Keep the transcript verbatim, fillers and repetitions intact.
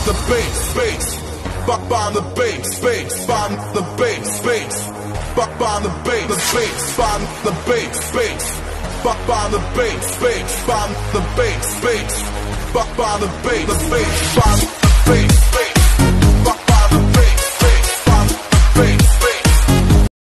the bass, bass. Bop on the bass, bass. Bomb the bass, bass. Bop on the bass, the bass. Bomb the bass, bass. Bop on the bass, bass. Bomb the bass, bass. Bop on the bass, the bass. Bomb the bass.